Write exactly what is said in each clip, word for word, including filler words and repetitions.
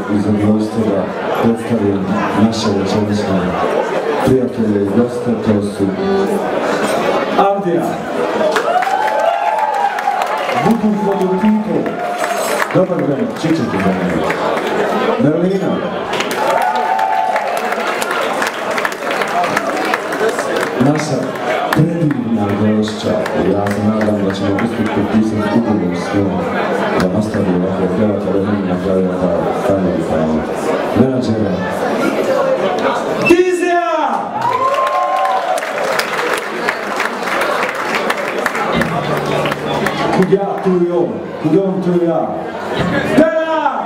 i zadovoljstvo da predstavim naše večerašnje prijatelje i goste, to su Avdija, Vuku Vodotito, dobar dan, čičete za mene, Merlina, naša predivna gošća, ja se nadam da ćemo uspjeti potpisati ugovor s njom da nastavi ovako pjevati, ali ne na kraju da stavljaju pravo menadžera. Dizija! Kud ja, tu i on, kud on, tu i ja. Dela!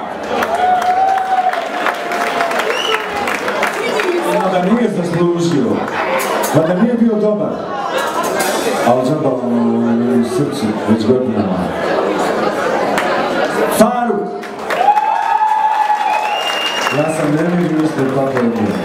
A da nije zaslužio, pa da nije bio dobar, ali džaba u srcu već godinama. Faruk! Ja sam nemir i mislio kako je bilo.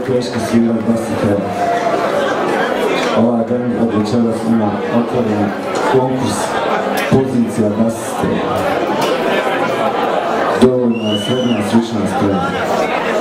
teško svirat basike. Ovaj dan od večeras ima otvoren konkurs pozicija basiste. Dovoljna je srednja stručna sprema.